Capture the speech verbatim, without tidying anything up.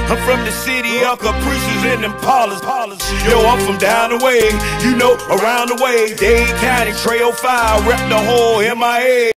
I'm from the city of Caprices and Impalas. Yo, I'm from down the way, you know, around the way. Dade County, Trail five, rep the whole M I A.